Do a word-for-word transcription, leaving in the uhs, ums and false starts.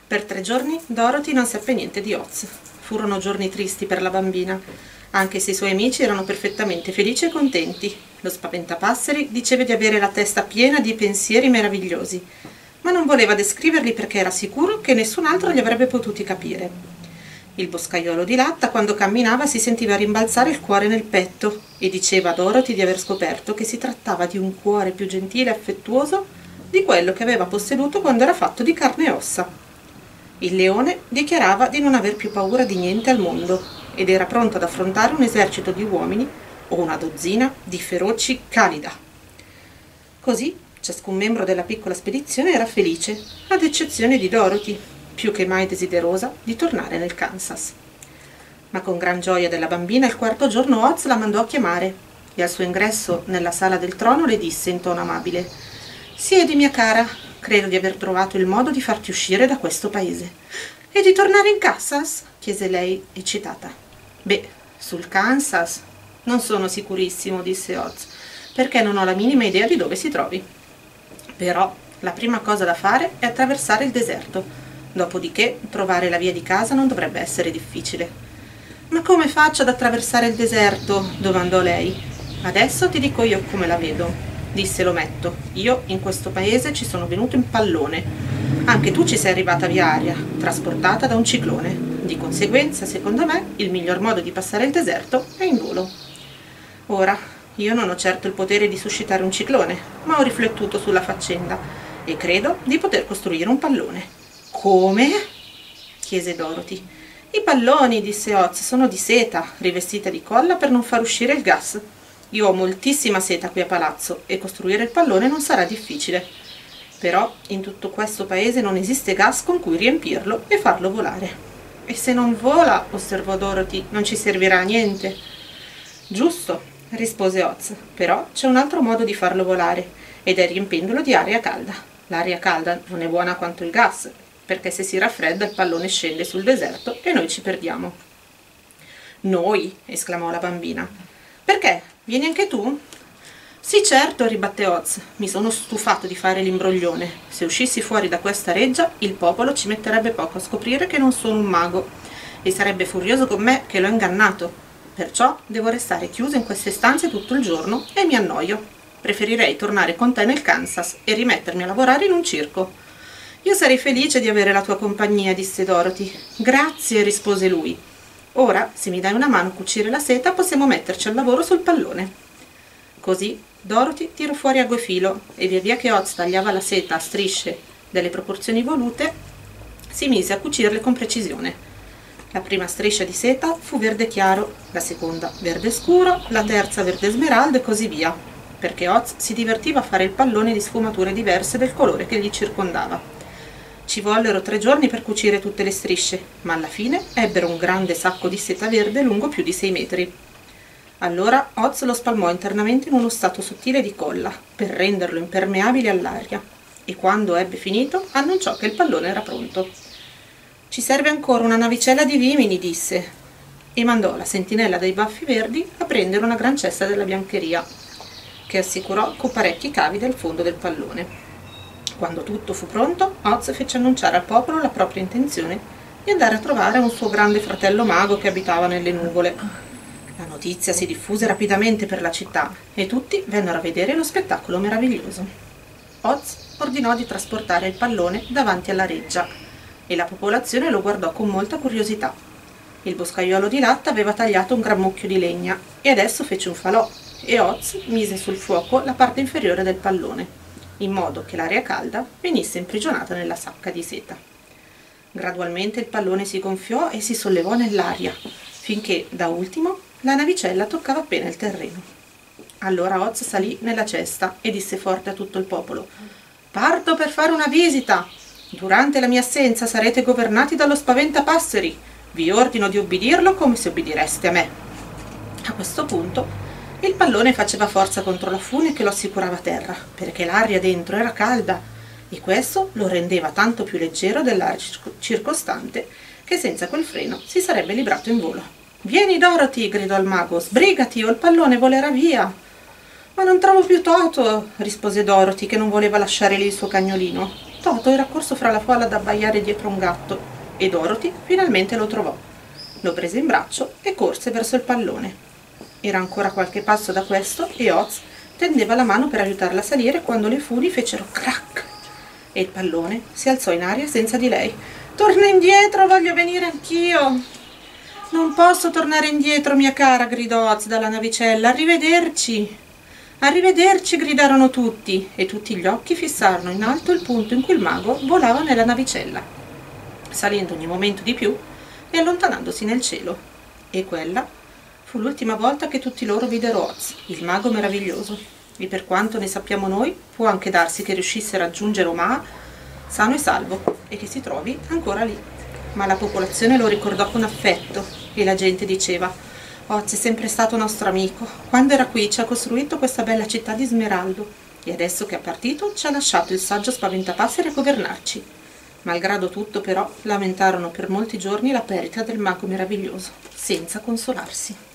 Per tre giorni Dorothy non seppe niente di Oz. Furono giorni tristi per la bambina, anche se i suoi amici erano perfettamente felici e contenti. Lo spaventapasseri diceva di avere la testa piena di pensieri meravigliosi, ma non voleva descriverli perché era sicuro che nessun altro li avrebbe potuti capire. Il boscaiolo di latta, quando camminava, si sentiva rimbalzare il cuore nel petto e diceva a Dorothy di aver scoperto che si trattava di un cuore più gentile e affettuoso di quello che aveva posseduto quando era fatto di carne e ossa. Il leone dichiarava di non aver più paura di niente al mondo ed era pronto ad affrontare un esercito di uomini o una dozzina di feroci Khalida. Così ciascun membro della piccola spedizione era felice, ad eccezione di Dorothy, più che mai desiderosa di tornare nel Kansas. Ma con gran gioia della bambina, il quarto giorno Oz la mandò a chiamare e al suo ingresso nella sala del trono le disse in tono amabile: «Siedi, mia cara, credo di aver trovato il modo di farti uscire da questo paese». «E di tornare in Kansas?» chiese lei, eccitata. «Beh, sul Kansas non sono sicurissimo», disse Oz, «perché non ho la minima idea di dove si trovi. Però la prima cosa da fare è attraversare il deserto, dopodiché trovare la via di casa non dovrebbe essere difficile». «Ma come faccio ad attraversare il deserto?» domandò lei. «Adesso ti dico io come la vedo», disse l'ometto. «Io in questo paese ci sono venuto in pallone. Anche tu ci sei arrivata via aria, trasportata da un ciclone. Di conseguenza, secondo me, il miglior modo di passare il deserto è in volo. Ora, io non ho certo il potere di suscitare un ciclone, ma ho riflettuto sulla faccenda e credo di poter costruire un pallone». «Come?» chiese Dorothy. «I palloni», disse Oz, «sono di seta, rivestita di colla per non far uscire il gas. Io ho moltissima seta qui a palazzo e costruire il pallone non sarà difficile. Però in tutto questo paese non esiste gas con cui riempirlo e farlo volare». «E se non vola», osservò Dorothy, «non ci servirà a niente». «Giusto», rispose Oz, «però c'è un altro modo di farlo volare ed è riempendolo di aria calda. L'aria calda non è buona quanto il gas, perché se si raffredda il pallone scende sul deserto e noi ci perdiamo». «Noi?» esclamò la bambina. «Perché? Vieni anche tu?» «Sì, certo», ribatté Oz, «mi sono stufato di fare l'imbroglione. Se uscissi fuori da questa reggia, il popolo ci metterebbe poco a scoprire che non sono un mago e sarebbe furioso con me che l'ho ingannato. Perciò devo restare chiuso in queste stanze tutto il giorno e mi annoio. Preferirei tornare con te nel Kansas e rimettermi a lavorare in un circo». «Io sarei felice di avere la tua compagnia», disse Dorothy. «Grazie», rispose lui. «Ora, se mi dai una mano a cucire la seta, possiamo metterci al lavoro sul pallone». Così Dorothy tirò fuori ago e filo e via via che Oz tagliava la seta a strisce delle proporzioni volute, si mise a cucirle con precisione. La prima striscia di seta fu verde chiaro, la seconda verde scuro, la terza verde smeraldo e così via, perché Oz si divertiva a fare il pallone di sfumature diverse del colore che gli circondava. Ci vollero tre giorni per cucire tutte le strisce, ma alla fine ebbero un grande sacco di seta verde lungo più di sei metri. Allora Oz lo spalmò internamente in uno strato sottile di colla, per renderlo impermeabile all'aria, e quando ebbe finito annunciò che il pallone era pronto. «Ci serve ancora una navicella di vimini», disse, e mandò la sentinella dei baffi verdi a prendere una gran cesta della biancheria, che assicurò con parecchi cavi del fondo del pallone. Quando tutto fu pronto, Oz fece annunciare al popolo la propria intenzione di andare a trovare un suo grande fratello mago che abitava nelle nuvole. La notizia si diffuse rapidamente per la città e tutti vennero a vedere lo spettacolo meraviglioso. Oz ordinò di trasportare il pallone davanti alla reggia e la popolazione lo guardò con molta curiosità. Il boscaiolo di latta aveva tagliato un gran mucchio di legna e adesso fece un falò e Oz mise sul fuoco la parte inferiore del pallone, in modo che l'aria calda venisse imprigionata nella sacca di seta. Gradualmente il pallone si gonfiò e si sollevò nell'aria, finché, da ultimo, la navicella toccava appena il terreno. Allora Oz salì nella cesta e disse forte a tutto il popolo: «Parto per fare una visita. Durante la mia assenza sarete governati dallo spaventapasseri. Vi ordino di ubbidirlo come se ubbidireste a me». A questo punto il pallone faceva forza contro la fune che lo assicurava a terra, perché l'aria dentro era calda, e questo lo rendeva tanto più leggero dell'aria circostante, che senza quel freno si sarebbe librato in volo. «Vieni, Dorothy!» gridò il mago. «Sbrigati o il pallone volerà via!» «Ma non trovo più Toto!» rispose Dorothy, che non voleva lasciare lì il suo cagnolino. Toto era corso fra la folla ad abbaiare dietro un gatto e Dorothy finalmente lo trovò. Lo prese in braccio e corse verso il pallone. Era ancora qualche passo da questo e Oz tendeva la mano per aiutarla a salire quando le funi fecero crack e il pallone si alzò in aria senza di lei. «Torna indietro, voglio venire anch'io!» «Non posso tornare indietro, mia cara!» gridò Oz dalla navicella. «Arrivederci!» «Arrivederci!» gridarono tutti, e tutti gli occhi fissarono in alto il punto in cui il mago volava nella navicella, salendo ogni momento di più e allontanandosi nel cielo. E quella fu l'ultima volta che tutti loro videro Oz, il mago meraviglioso, e per quanto ne sappiamo noi, può anche darsi che riuscisse a raggiungere Omaha sano e salvo, e che si trovi ancora lì. Ma la popolazione lo ricordò con affetto, e la gente diceva: «Oz è sempre stato nostro amico. Quando era qui ci ha costruito questa bella città di smeraldo, e adesso che è partito ci ha lasciato il saggio spaventapasseri a governarci». Malgrado tutto, però, lamentarono per molti giorni la perdita del mago meraviglioso, senza consolarsi.